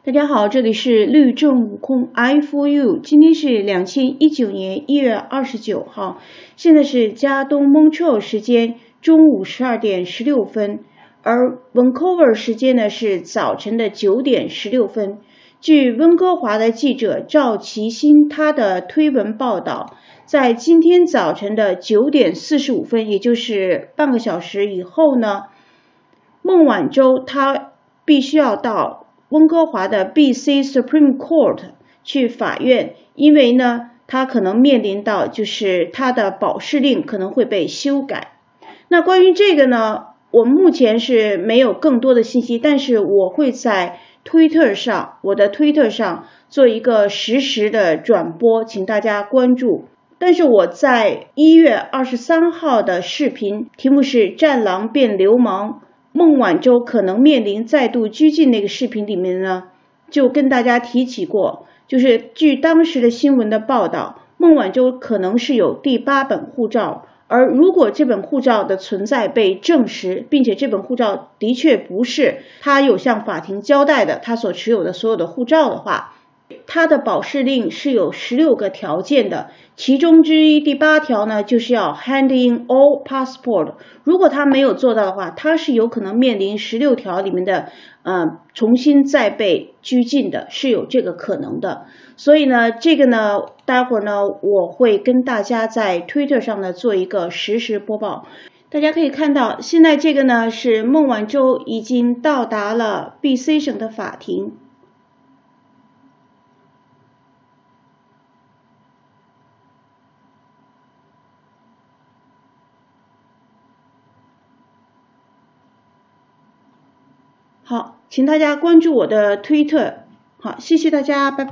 大家好，这里是律政悟空 I4U， 今天是2019年1月29号，现在是加东 Montreal 时间中午12点16分，而 Vancouver 时间呢是早晨的9点16分。据温哥华的记者赵其新他的推文报道，在今天早晨的9点45分，也就是半个小时以后呢，孟晚舟他必须要到温哥华的 BC Supreme Court 去法院，因为呢他可能面临到就是他的保释令可能会被修改。那关于这个呢，我目前是没有更多的信息，但是我会在我的推特上做一个实时的转播，请大家关注。但是我在1月23号的视频，题目是战狼变流氓，孟晚舟可能面临再度拘禁，那个视频里面呢，就跟大家提起过，就是据当时的新闻的报道，孟晚舟可能是有第8本护照，而如果这本护照的存在被证实，并且这本护照的确不是他有向法庭交代的他所持有的所有的护照的话，他的保释令是有16个条件的，其中之一第8条呢，就是要 hand in all passport。如果他没有做到的话，他是有可能面临16条里面的重新再被拘禁的，是有这个可能的。所以呢，这个呢，待会儿呢，我会跟大家在 Twitter 上呢做一个实时播报。大家可以看到，现在这个呢是孟晚舟已经到达了 BC 省的法庭。好，请大家关注我的推特。好，谢谢大家，拜拜。